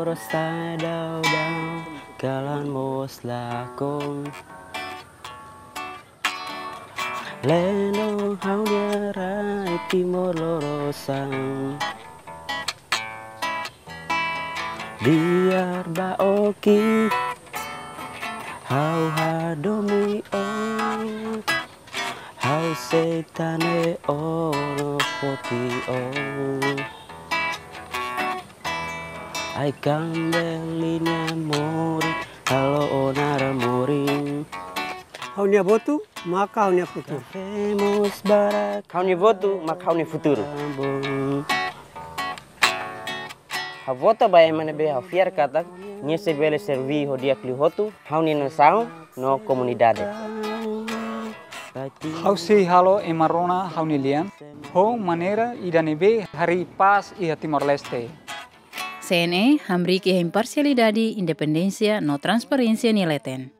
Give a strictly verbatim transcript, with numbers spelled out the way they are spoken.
rostai dau dau kalan mos lakong leno hau rai timor lorosang biar baoki hau hadomi on hau setane ono poti on ai kambelinya mori halo onara moring Haunia botu, maka haunia futuro. Famous barak Haunia votu, maka haunia futuro. Ha vota ba emane be ha fiar kata, nia se bele servi ho dia kli hotu, haunia no sao no comunidade. Hau si halo e marona haunia lian, ho manera idane be hari pas i Timor Leste. C N E, hambriki imparcialidade, independencia, no transparencia ni leten.